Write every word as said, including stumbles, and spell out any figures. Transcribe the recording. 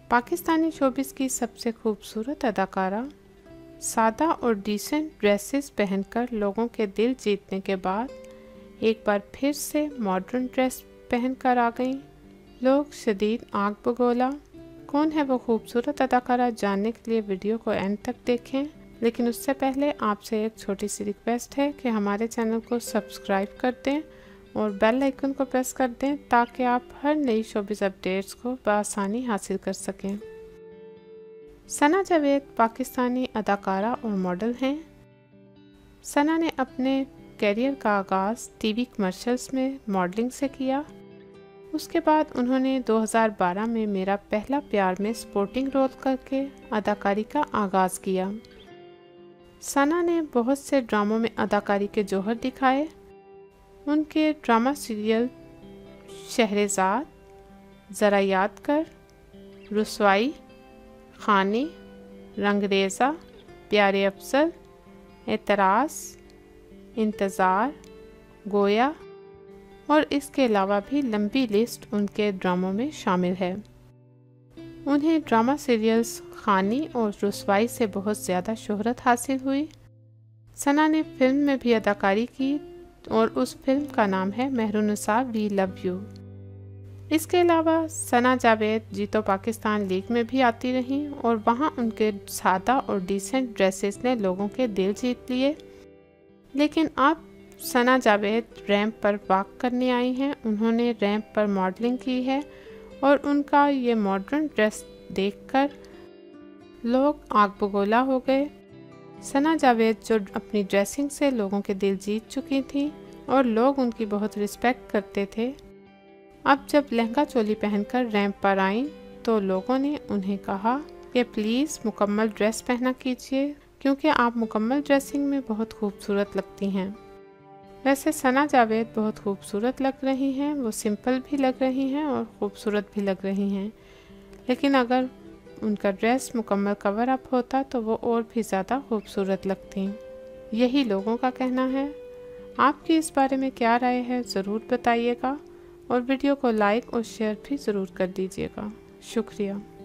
Pakistani showbiz की सबसे खूबसूरत अदाकारा सादा और डिसेंट ड्रेसेस पहनकर लोगों के दिल जीतने के बाद एक बार फिर से मॉडर्न ड्रेस पहनकर आ गईं। लोग शदीद आग बगोला। कौन है वो खूबसूरत अदाकारा, जानने के लिए वीडियो को एंड तक देखें। लेकिन उससे पहले आपसे एक छोटी सी रिक्वेस्ट है कि हमारे चैनल को सब्सक्राइब कर दें और बेल आइकन को प्रेस कर दें ताकि आप हर नई शोबिस अपडेट्स को बआसानी हासिल कर सकें। सना जावेद पाकिस्तानी अदाकारा और मॉडल हैं। सना ने अपने कैरियर का आगाज़ टीवी कमर्शियल्स में मॉडलिंग से किया। उसके बाद उन्होंने दो हज़ार बारह में मेरा पहला प्यार में सपोर्टिंग रोल करके अदाकारी का आगाज़ किया। सना ने बहुत से ड्रामों में अदाकारी के जौहर दिखाए। उनके ड्रामा सीरियल शहरेज़ाद, ज़रा याद कर, रुसवाई, खानी, रंगरेज़ा, प्यारे अफजल, एतराज़, इंतज़ार, गोया और इसके अलावा भी लंबी लिस्ट उनके ड्रामों में शामिल है। उन्हें ड्रामा सीरियल्स खानी और रुसवाई से बहुत ज़्यादा शोहरत हासिल हुई। सना ने फिल्म में भी अदाकारी की और उस फिल्म का नाम है मेहरुनिसा वी लव यू। इसके अलावा सना जावेद जीतो पाकिस्तान लीग में भी आती रहीं और वहां उनके सादा और डिसेंट ड्रेसेस ने लोगों के दिल जीत लिए। लेकिन अब सना जावेद रैंप पर वॉक करने आई हैं। उन्होंने रैंप पर मॉडलिंग की है और उनका ये मॉडर्न ड्रेस देखकर लोग आग बगोला हो गए। सना जावेद जो अपनी ड्रेसिंग से लोगों के दिल जीत चुकी थी और लोग उनकी बहुत रिस्पेक्ट करते थे, अब जब लहंगा चोली पहनकर रैंप पर आईं तो लोगों ने उन्हें कहा कि प्लीज़ मुकम्मल ड्रेस पहना कीजिए क्योंकि आप मुकम्मल ड्रेसिंग में बहुत खूबसूरत लगती हैं। वैसे सना जावेद बहुत खूबसूरत लग रही हैं, वो सिंपल भी लग रही हैं और ख़ूबसूरत भी लग रही हैं, लेकिन अगर उनका ड्रेस मुकम्मल कवर अप होता तो वो और भी ज़्यादा खूबसूरत लगती। यही लोगों का कहना है। आपकी इस बारे में क्या राय है ज़रूर बताइएगा और वीडियो को लाइक और शेयर भी ज़रूर कर दीजिएगा। शुक्रिया।